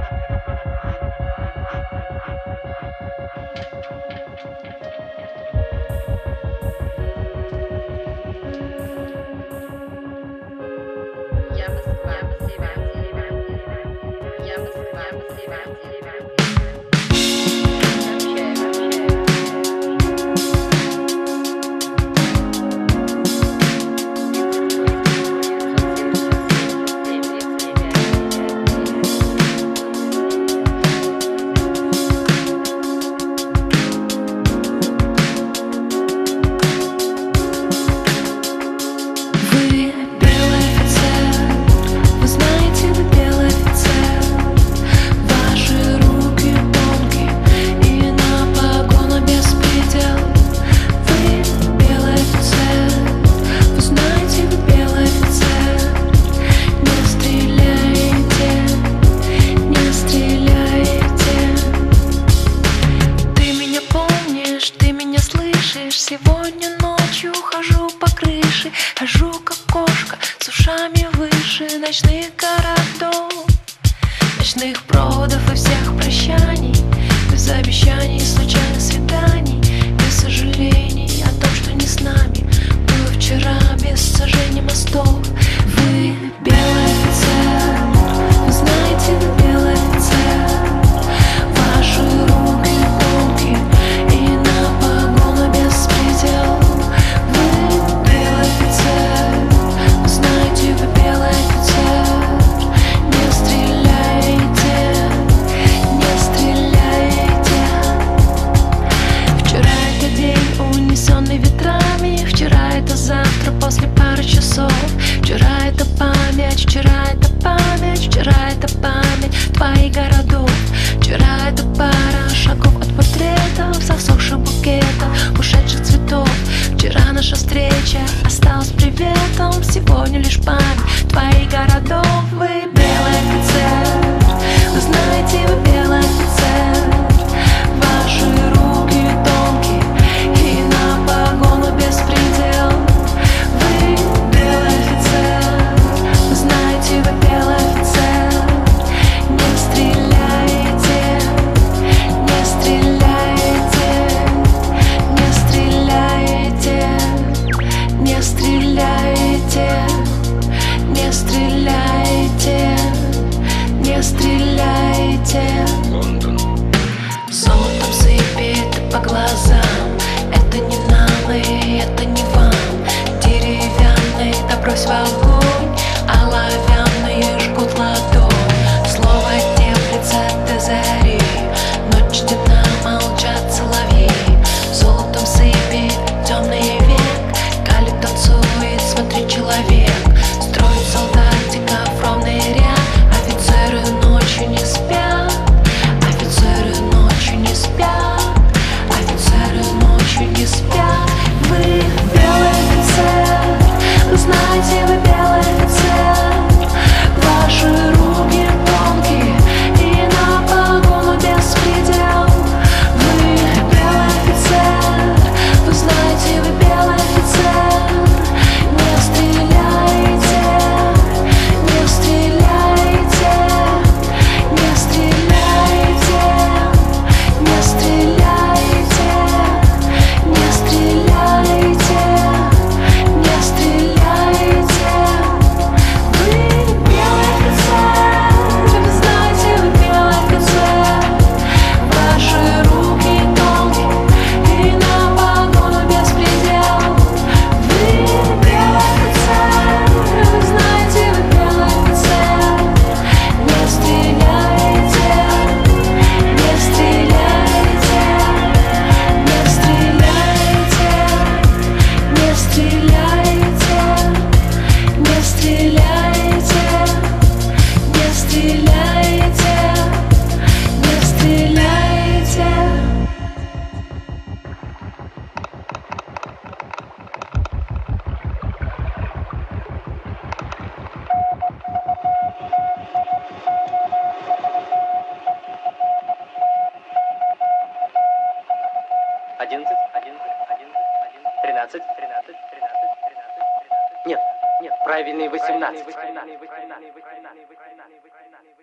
Сегодня ночью хожу по крыше, хожу как кошка с ушами выше ночных городов, ночных проводов и всех прощаний, без обещаний, случайных свиданий, без сожалений о том, что не с нами было вчера, без сожжения мостов. Вы белый офицер, вы знаете, вы белый офицер, ваши руки тонкие и на погону беспредел. Вы белый офицер, вы знаете, вы белый офицер, не стреляйте, не стреляйте. Вчера это день, унесенный ветрами, вчера это завтра после пары часов. Вчера это память, вчера это память, вчера это память твоих городов. Вчера это пара шагов от портретов, засохших букетов, ушедших цветов. Вчера наша встреча осталась приветом, сегодня лишь память твоих городов. Вы белый офицер, вы знаете, вы белый офицер, ваши руки тонкие и на погону беспредел. Вы белый офицер, вы знаете, вы белый офицер, не стреляйте, не стреляйте, не стреляйте, не стреляйте, не стреляйте, не стреляйте. Золотом сыпет по глазам, это не нам и это не вам. Деревянный, да брось в огонь, оловянные жгут ладонь. Слово теплится до зари, ночь темна, молчат соловьи. Золотом сыпет темный век, калиб танцует, смотри, человек. Строит солдатиков ровный ряд, офицеры ночью не спят, офицеры ночью не спят, офицеры ночью не спят. Вы белый офицер, вы знаете, вы белый офицер, ваши руки тонкие и на погону беспредел. Вы белый офицер, вы знаете, вы белый офицер, не стреляйте, не стреляйте, не стреляйте, не стреляйте, не стреляйте, не стреляйте. Вы белый офицер, вы знаете, вы белый офицер, ваши руки тонкие и на погону беспредел. Вы белый офицер, вы знаете, вы белый офицер, не стреляйте, не стреляйте, не стреляйте, не стреляйте, не стреляйте, не стреляйте, не стреляйте. Одиннадцать, 13, 13, 13, 13, 13. Нет, нет, правильный 18.